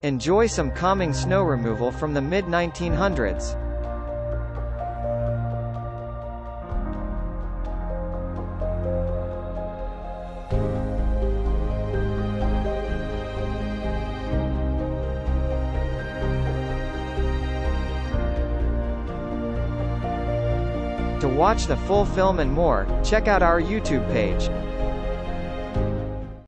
Enjoy some calming snow removal from the mid-1900s. To watch the full film and more, check out our YouTube page.